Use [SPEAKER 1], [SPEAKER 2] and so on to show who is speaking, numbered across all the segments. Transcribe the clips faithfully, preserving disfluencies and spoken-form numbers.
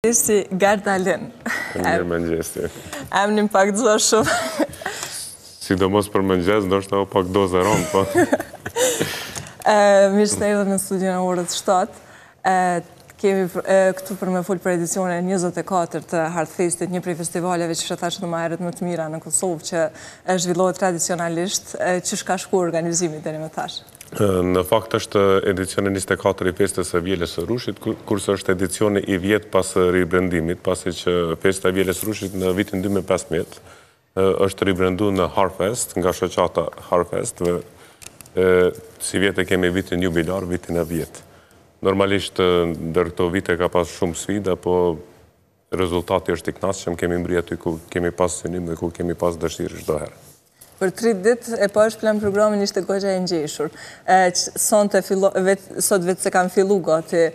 [SPEAKER 1] Si Gardalin.
[SPEAKER 2] Mirë mëngjes.
[SPEAKER 1] Emnin pak të zor shumë.
[SPEAKER 2] Sidomos për mëngjes, ndoshta o pak dozë rënd, po.
[SPEAKER 1] Mirë se erdhët në studion e orës shtatë. Kemi këtu për me folë për edicionin njëzet e katër të Hearthfestit, një prej festivaleve që shëtash në maherët më të mira në Kosovë, që zhvillohet tradicionalisht. Që shka shku organizimit dhe një më thash?
[SPEAKER 2] Në fakt është edicioni njëzet e katër i festës së Vjelës së Rushit, kurse është edicioni i vjetë pas ribrendimit, pasi që festa e Vjelës së Rushit në vitin dy mijë e pesëmbëdhjetë është ribrendu në Hearthfest, nga shoqata Hearthfest, si vjetë kemi vitin jubilar, vitin e vjetë. Normalisht, ndër këto vite ka pas shumë sfida, po rezultati është i kënaqshëm, kemi mbri aty ku kemi pas synim dhe ku kemi pas dëshirë çdo herë.
[SPEAKER 1] Për tri ditë e pa është plan programin ishte goxha e ngjeshur. Sot vetë se kam fillu gati,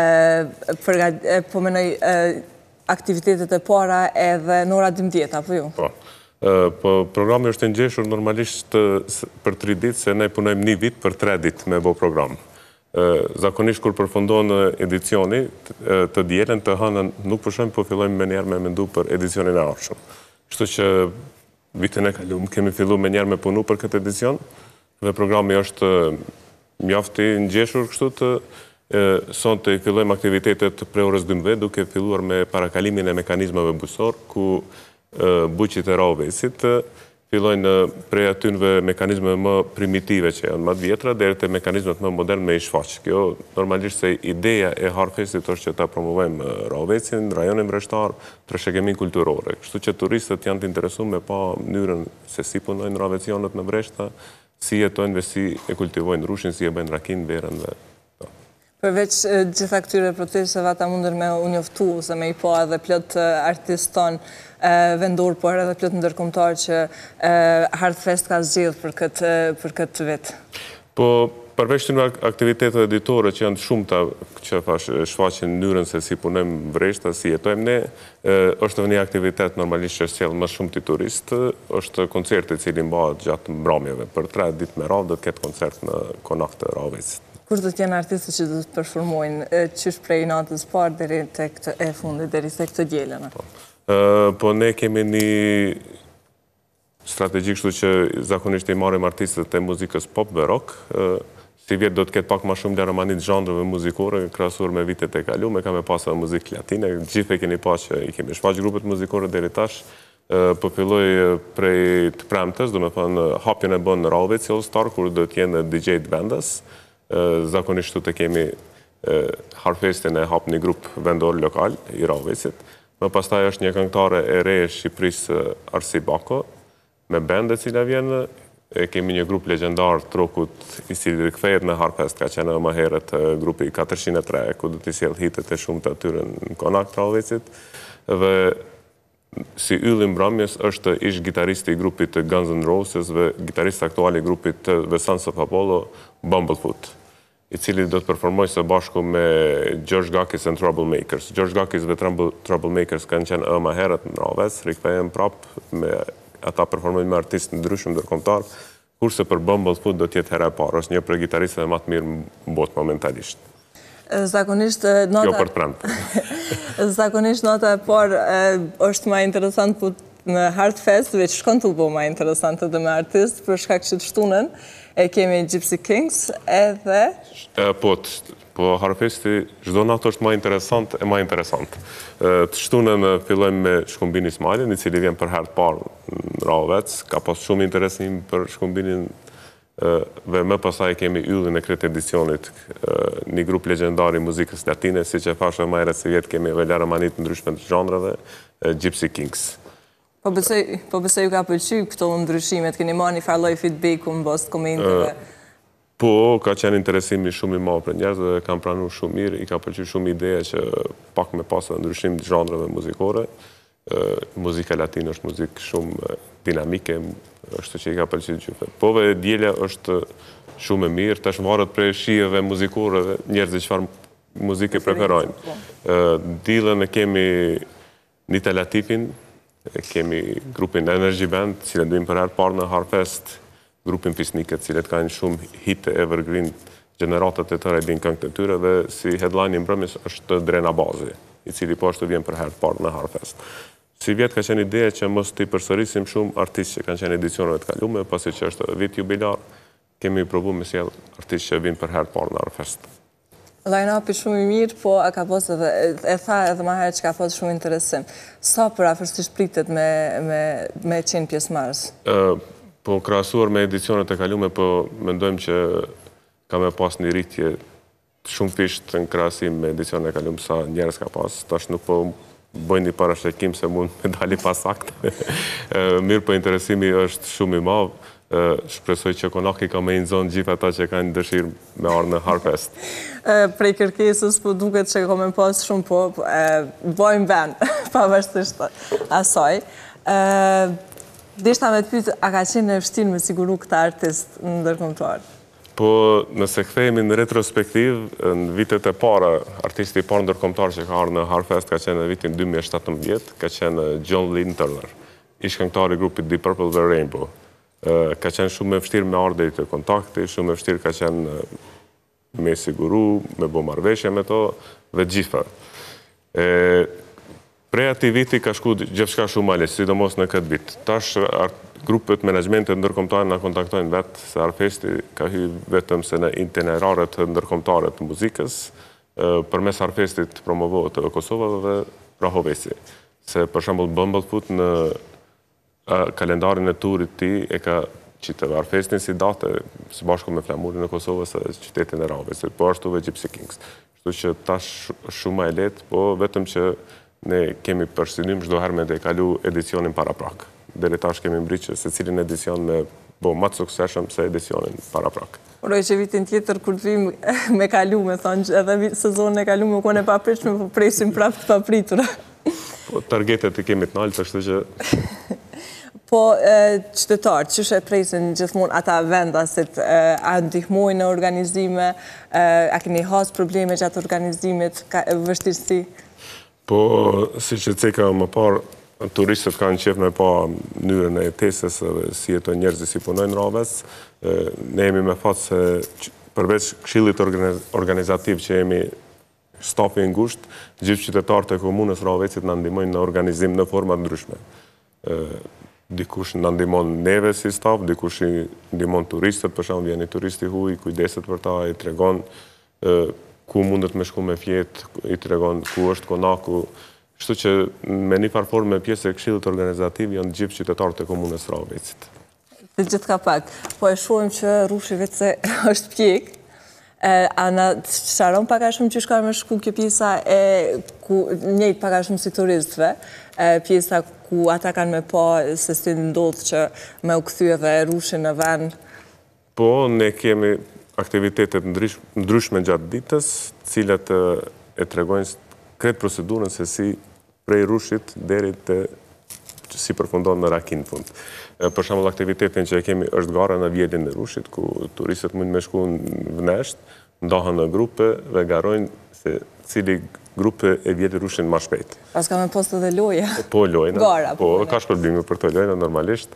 [SPEAKER 1] po menoj aktivitetet e para edhe në ora dymbëdhjetë, apo ju?
[SPEAKER 2] Po. Po programi është i ngjeshur normalisht për tri ditë, se ne punojmë një vit për tre ditë me bo program. Zakonisht kur përfundon edicioni të dielën të hënën nuk përshojmë, po fillojmë me njerë me mendu për edicionin e ardhshëm. Kështu që vitin e kaluar kemi fillu me njerë me punu për këtë edicion dhe programi është mjafti ngjeshur kështu të sonte të fillojmë aktivitetet pre orës dymbëdhjetë duke filluar me parakalimin e mekanizmave bujësor ku buqit e Raovesit fillojnë prej atynve mekanizme më primitive që janë më të vjetra deri te mekanizmet më modern me i shfaq. Kjo normalisht se ideja e Hearthfestit është që ta promovojmë Raovesin, rajonin mbreshtar, trashëgimin kulturore. Kështu që turistët janë të interesuar me pa mënyrën se si punojnë ravecionët në breshta, si jetojnë dhe si e kultivojnë rushin, si e bëjnë rakin, verën dhe...
[SPEAKER 1] Përveç gjitha këtyre protesteve, ata mundër me u njoftu, se me i po edhe plot artiston vendor, por edhe plot ndërkombëtar që Hearthfest ka zgjedhur për këtë vit. Po,
[SPEAKER 2] përveç të aktivitetet editore që janë të shumta që shfaqin mënyrën se si punojmë breshta, si jetojmë ne, është një aktivitet normalisht që sjell më shumë të turistë, është koncerti i cili mbahet gjatë mbrëmjeve. Për tre ditë me radhë do të ketë koncert në konak të Raovesit.
[SPEAKER 1] Kush do të jenë artistët që do të performojnë, qysh prej natës parë deri tek e fundit, deri tek të dielën?
[SPEAKER 2] Po ne kemi një strategji kështu që zakonisht i marrim artistët e muzikës pop dhe rock. Si vjetë do të ketë pak ma shumë laramanit zhandrëve muzikore, krahasuar me vitet e kaluara, ka me pasur muzikë latine. Gjithë e keni pa që i kemi shfaq grupet muzikore deri tash. Po filloj prej të premtes, do me thënë hapjen e bën në Raovec All Star, kur do të jenë D J të vendas. Zakonisht të kemi Hearthfestin e hap një grup vendor lokal i Raovecit. Më pastaj është një këngëtare e re e Shqipërisë, Arsi Bako, me band e cila vjen. Kemi një grup legjendar Trokut i cili rikthehet në Hearthfest, ka qenë më herët grupi katërqind e tre, ku do t'i sjell hitet e shumta të tyre në konak të Raovecit. Dhe si ylli mbrëmjes është ish gitaristi i grupit të Guns N' Roses dhe gitarist aktual i grupit të The Sons of Apollo, Bumblefoot, i cili do të performojë së bashku me George Gakis and Troublemakers. George Gakis dhe Troublemakers kanë qenë ë më herët në Raovec, rikthehen prapë me ata performojnë me artistë ndryshëm ndërkombëtar, kurse për Bumblefoot do të jetë hera e parë, është një prej gitaristëve më të mirë në botë momentalisht.
[SPEAKER 1] Zakonisht nota...
[SPEAKER 2] Jo për të premte.
[SPEAKER 1] Zakonisht nota e parë është më interesant po në Hearthfest, veç shkon të bo më interesant edhe me artist, për shkak që të shtunën e kemi Gypsy Kings edhe...
[SPEAKER 2] Po, po Hearthfesti, çdo natë është më interesant e më interesant. Të shtunën fillojmë me Shkumbin Ismailin, i cili vjen për herë të parë në Raovec, ka pas shumë interesim për Shkumbinin dhe më pasaj kemi yllin e kretë edicionit, një grup legjendar i muzikës latine, si që fashë më herët se vjetë kemi velara manit ndryshme të zhandrave, Gypsy Kings.
[SPEAKER 1] Po besoj ju ka pëlqy këto ndryshimet, keni marrë një farloj feedback-u në bost komenteve?
[SPEAKER 2] Po, ka qenë interesimi shumë i madh për njerëz dhe kam pranuar shumë mirë, i ka pëlqyer shumë ideja që pak me pasë ndryshim të zhandrave muzikore. Muzika latine është muzikë shumë dinamike, është që i ka pëlqyer gjithë. Po dhe dielja është shumë e mirë, tash varet prej shijeve muzikore dhe njerëzit çfarë muzikë preferojnë. Diellën e kemi Nita Latifin, kemi grupin Energy Band, cilët vijnë për herë parë në Hearthfest, grupin Fisnikët, cilët kanë shumë hite evergreen, gjeneratat e tëra e din këngët e tyre, dhe si headline i mbrëmjes është Drena Bazi. i cili po ashtu vjen për herë të parë në Harfest. Si vjetë ka qenë ideja që mos t'i përsërisim shumë artistë që kanë qenë edicioneve të kalume, pasi që është vit jubilar, kemi provu me sjell artistë që vinë për herë të parë në Harfest.
[SPEAKER 1] Line-upi shumë i mirë, po a ka pas edhe, e tha edhe më herë që ka pas shumë interesim. Sa për afërsisht pritet me, me, me qenë pjesëmarrës?
[SPEAKER 2] Po krahasuar me edicionet e kalume, po mendojmë që ka me pas një rritje shumë fisht në krahasim me edicionet e kalume sa njerëz ka pas. Tash nuk po bëjnë një parashëkim se mund me dali pasaktë. Mirë, po interesimi është shumë i madh. Shpresoj që Konaki ka me inëzon gjithë ata që kanë dëshirë me arë në Harfest.
[SPEAKER 1] Prej kërkesës, po duket që ka me pas shumë, po bojmë vend, pavarësisht asaj. Deshta me të pytë, a ka qenë në vështirë me siguru këta artist në ndërkombëtar?
[SPEAKER 2] Po, nëse kthehemi në retrospektiv, në vitet e para, artisti i parë ndërkombëtar që ka arë në Harfest ka qenë në vitin dy mijë e shtatëmbëdhjetë, ka qenë John Lynn Turner, ish këngëtari i grupit Deep Purple The Rainbow. Ka qenë shumë me vështirë me ardhe i të kontakti, shumë me vështirë ka qenë me siguru, me bo marrëveshje me to, dhe gjitha. Prej ati viti ka shku gjithçka shumë ale, sidomos në këtë vit. Tash grupet menagmentet ndërkombëtare na kontaktojnë vetë, se Harfesti ka hy vetëm se në itinerarët ndërkombëtare të muzikës, përmes Harfestit promovohet edhe Kosova dhe Rahovesi. Se për shembull Bumblefoot në kalendarin e turit ti e ka qitë Harfestin si date, së bashku me flamurin e Kosovës e qytetin e Rahovesi, po ashtu dhe Gypsy Kings. Kështu që tash shumë e letë, po vetëm që ne kemi përsynim çdo herë me të kalu edicionin para prak. Deri tash kemi mbrit që se cilin edicion me bo më të suksesshëm se edicionin para prak.
[SPEAKER 1] Uroj që vitin tjetër kur të vim me kalu, me thonë, edhe sezonin e kalu me kone papritshme, po presim prapë të papritura.
[SPEAKER 2] Po targetet i kemi të naltë, ashtu që
[SPEAKER 1] Po, qytetarë, që shë presin gjithmonë ata vendasit, a ndihmojnë në organizime, a keni hasë probleme gjatë organizimit, vështirësi?
[SPEAKER 2] Po, si që ceka më parë, turistët kanë qef me pa mënyrën e jetesës dhe si jeto njerëzit si punojnë Raves. Ne jemi me fatë se përveç këshillit organizativ që jemi stafi ngusht, gjithë qytetarët e komunës Ravesit në ndihmojnë në organizim në format ndryshme. Dikush në ndihmon neve si staf, dikush i ndihmon turistët, për shembull vjen një turist i huaj, kujdeset për ta, i tregon ku mundet me shku me fjet, i tregon ku është Konaku. Kështu që me një farë formë me pjesë e këshillit organizativ janë gjithë qytetarët e komunës Rahovecit.
[SPEAKER 1] Dhe gjithë ka pak, po e shohim që rrushi vetë se është pjek, a na sharon pak a shumë që shka me shku kjo pjesa e ku njëjtë pak a shumë si turistëve, pjesa ku ata kanë me pa se si ndodhë që me u kthye dhe rushin në vend?
[SPEAKER 2] Po, ne kemi aktivitetet ndryshme gjatë ditës, cilat e tregojnë kretë procedurën se si prej rushit deri të si përfundon në rakin fund. Për shembull, aktivitetin që kemi është gara në vjedhjen e rushit, ku turistët mund me shku në vnesht, ndahen në grupe dhe garojnë se cili grupe e vjedhë rushin më shpejt.
[SPEAKER 1] Pas ka me post edhe loja?
[SPEAKER 2] Po, lojna.
[SPEAKER 1] Gara,
[SPEAKER 2] po, ka shpërbime për të lojna, normalisht.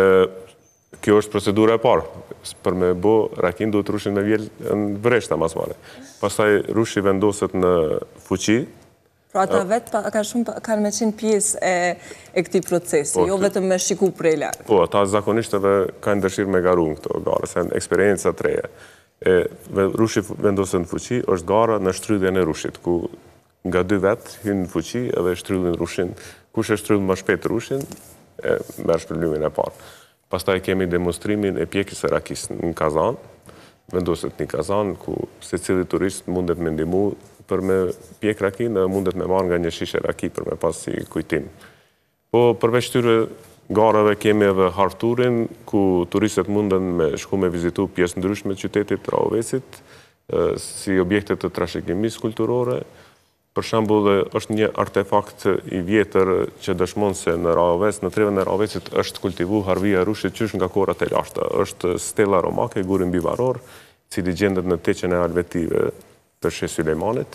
[SPEAKER 2] Kjo është procedura e parë. Për me bo, rakin duhet rushin me vjell në vreshta mas mare. Pastaj rushi vendoset në fuqi.
[SPEAKER 1] Pra ata vetë ka shumë kanë me qenë pjesë e këtij procesi, jo vetëm me shiku prej lartë.
[SPEAKER 2] Po, ata zakonisht edhe kanë dëshirë me garu në këto gara, se në eksperienca të reja. Rushi vendoset në fuqi, është gara në shtrydhjen e rushit, ku nga dy vetë hynë në fuqi edhe shtrydhin rushin. Kush e shtrydh më shpejt rushin, merr shpërblimin e parë. Pastaj kemi demonstrimin e pjekjes së rakis në kazan, vendoset një kazan ku secili turist mundet me ndihmu për me pjek rakin dhe mundet me marrë nga një shishe raki për me pas si kujtim. Po përveç këtyre garave kemi edhe harturin ku turistët munden me shku me vizitu pjesë ndryshme të qytetit Rahovesit, si objekte të trashëgimisë kulturore. Për shembull, është një artefakt i vjetër që dëshmon se në Rahoves, në trevën e Rahovesit është kultivu harvija e rushit qysh nga kohrat e lashta. Është stela romake, guri mbivaror, cili gjendet në teqen e alvetive të Sheh Sulejmanit.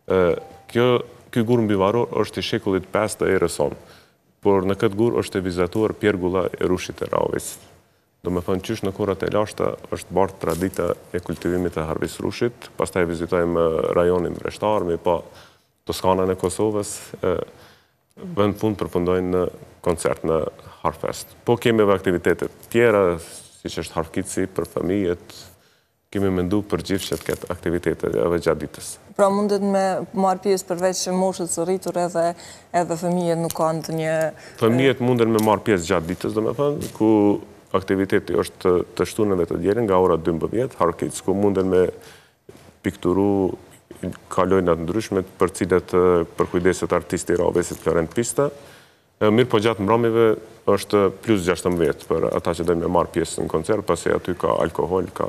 [SPEAKER 2] Ky gur mbivaror është i shekullit pestë të erës sonë, por në këtë gur është e vizatuar pjergulla e rushit e Rahovesit. Do me thënë qysh në kohrat e lashta është bartë tradita e kultivimit të harvis rushit, pastaj vizitojmë rajonin vreshtar, me pa Toskanën e Kosovës, vend fund përfundojnë në koncert në Harfest. Po kemi edhe aktivitetet tjera, si që është Harfkitsi për fëmijët, kemi mendu për gjithë që të ketë aktivitetet edhe gjatë ditës.
[SPEAKER 1] Pra mundet me marrë pjesë përveç moshës së rritur edhe edhe fëmijët nuk kanë të një...
[SPEAKER 2] Fëmijët munden me marrë pjesë gjatë ditës, do me thënë, ku aktiviteti është të shtunën dhe të djerin nga ora dymbëdhjetë, Harfkits, ku munden me pikturu kalojnat ndryshme për cilet për kujdeset artisti Ravesit Florent Pista. Mirë po gjatë mbrëmjeve është plus gjashtëmbëdhjetë për ata që dojnë me marrë pjesë në koncert, pasi aty ka alkohol, ka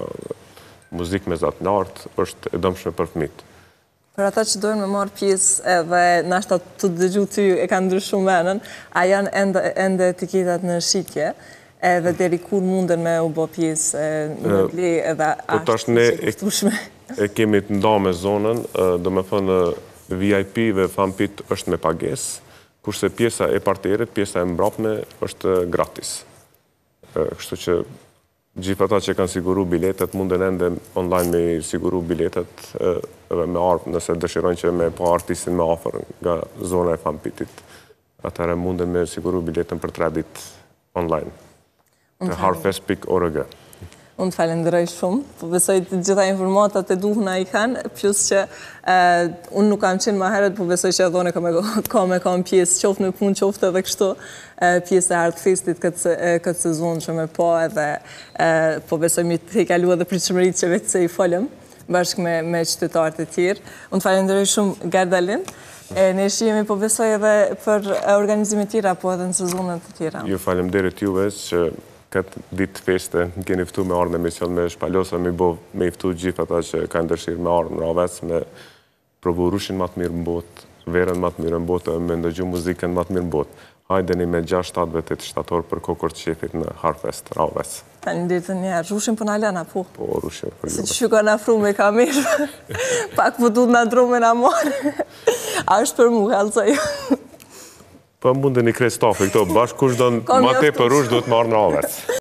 [SPEAKER 2] muzikë me zatë lartë, është e dëmshme për fëmijët.
[SPEAKER 1] Për ata që dojnë me marrë pjesë edhe nashta të dëgju ty e kanë ndryshu menën, a janë ende, ende etiketat në shitje, edhe deri kur munden me u bë pjesë në ble edhe ashtë që kështushme?
[SPEAKER 2] E kemi të nda me zonën, do me thënë V I P dhe Fampit është me pagesë, kurse pjesa e parterit, pjesa e mbrapme është gratis. Kështu që gjithë ata që kanë siguru biletet, munden ende online me siguru biletet dhe me ardhë, nëse dëshirojnë që me pa artistin me afer nga zona e Fampitit. Atëre munden me siguru biletën për tre ditë online. Të harfest pikë org.
[SPEAKER 1] Unë të falenderoj shumë, po besoj të gjitha informatat e duhuna i kanë, plus që unë nuk kam qenë ma heret, po besoj që edhe ka me kam pjesë, qoftë në punë, qoftë edhe kështu pjesë e Harfestit këtë sezon që me po edhe, po besoj mi të i kalu edhe pritshmëritë që vetë se i folëm, bashkë me qytetarët e tjerë. Unë të falenderoj shumë Gardalin, ne shihemi po besoj edhe për organizime tjera, po edhe në sezonet të tjera.
[SPEAKER 2] Ju falemderit juve që këtë ditë feste në keni ftu me ardhë në emision me shpalosa, me i ftu gjithë ata që ka ndërshirë me ardhë në Ravec, me provu rushin më të mirë në botë, verën më të mirë në botë, me ndëgju muzikën më të mirë në botë. Hajdeni me gjashtë shtatë dhe tetë shtator për kokor të shefit në Harfest, Ravec.
[SPEAKER 1] Falenderit të njerë, rushin për në alena, po?
[SPEAKER 2] Po, rushin për
[SPEAKER 1] Se që shuka në afru me kamerë, pak po du të në ndru me në marë. A është për mu, halësaj.
[SPEAKER 2] Po mundën i krej stafi këto, bashkë kush do në ma te për rush do të marrë në Ravec.